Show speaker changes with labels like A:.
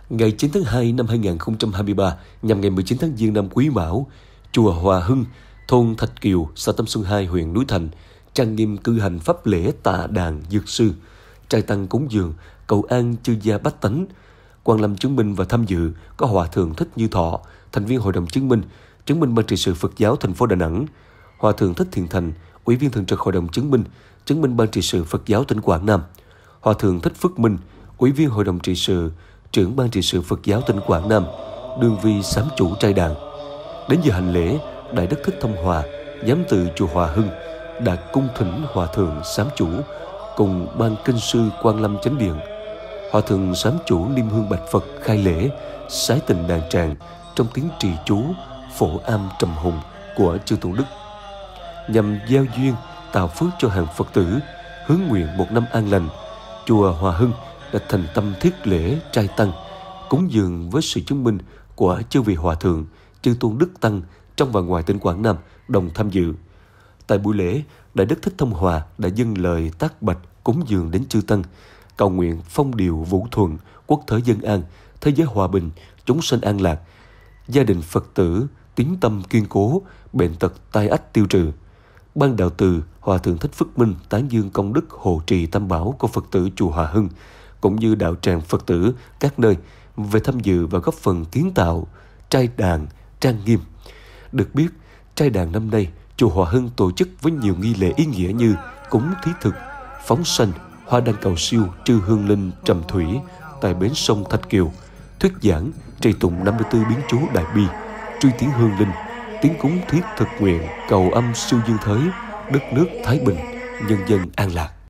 A: Ngày 9 tháng 2 năm 2023, nhằm ngày 19 tháng Giêng năm Quý Mão, chùa Hòa Hưng, thôn Thạch Kiều, xã Tâm Xuân 2, huyện Núi Thành, trang nghiêm cử hành pháp lễ tạ đàn dược sư, trai tăng cúng dường, cầu an chư gia bách tánh. Quan Lâm chứng minh và tham dự có Hòa thượng Thích Như Thọ, thành viên Hội đồng chứng minh Ban trị sự Phật giáo thành phố Đà Nẵng; Hòa thượng Thích Thiện Thành, Ủy viên thường trực Hội đồng chứng minh Ban trị sự Phật giáo tỉnh Quảng Nam; Hòa thượng Thích Phước Minh, Ủy viên Hội đồng trị sự, trưởng Ban trị sự Phật giáo tỉnh Quảng Nam, đương vi sám chủ trai đàn. Đến giờ hành lễ, Đại Đức Thích Thông Hòa, giám tự chùa Hòa Hưng, đã cung thỉnh Hòa thượng sám chủ cùng ban kinh sư Quan Lâm chánh điện. Hòa thượng sám chủ niêm hương bạch Phật khai lễ, sái tình đàn tràng trong tiếng trì chú phổ am trầm hùng của chư Tôn Đức, nhằm giao duyên tạo phước cho hàng Phật tử, hướng nguyện một năm an lành. Chùa Hòa Hưng đã thành tâm thiết lễ trai tăng, cúng dường với sự chứng minh của chư vị hòa thượng, chư Tôn Đức tăng trong và ngoài tỉnh Quảng Nam đồng tham dự. Tại buổi lễ, Đại Đức Thích Thông Hòa đã dâng lời tác bạch cúng dường đến chư tăng, cầu nguyện phong điều vũ thuận, quốc thế dân an, thế giới hòa bình, chúng sanh an lạc, gia đình Phật tử tín tâm kiên cố, bệnh tật tai ách tiêu trừ. Ban đạo từ, Hòa thượng Thích Phước Minh tán dương công đức hộ trì tam bảo của Phật tử chùa Hòa Hưng, cũng như đạo tràng Phật tử các nơi về tham dự và góp phần kiến tạo trai đàn trang nghiêm. Được biết, trai đàn năm nay, chùa Hòa Hưng tổ chức với nhiều nghi lễ ý nghĩa như cúng thí thực, phóng sanh, hoa đăng cầu siêu, trư hương linh trầm thủy tại bến sông Thạch Kiều, thuyết giảng, trì tụng 54 biến chú đại bi, truy tiến hương linh, tiếng cúng thiết thực nguyện cầu âm siêu dương thới, đất nước thái bình, nhân dân an lạc.